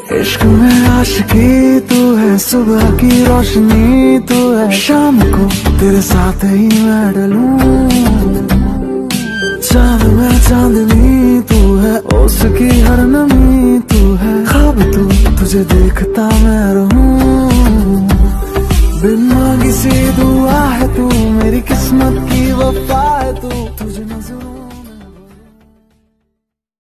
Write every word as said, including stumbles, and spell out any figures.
इश्क में आशिकी तू है, सुबह की रोशनी तू है, शाम को तेरे साथ ही मैं डलूं। चांद में चांदनी तू है, उसकी हर नमी तू है, ख्वाब तू तुझे देखता मैं रहूं। बिन मांगी सी दुआ है तू, मेरी किस्मत की वफा है तू, तुझे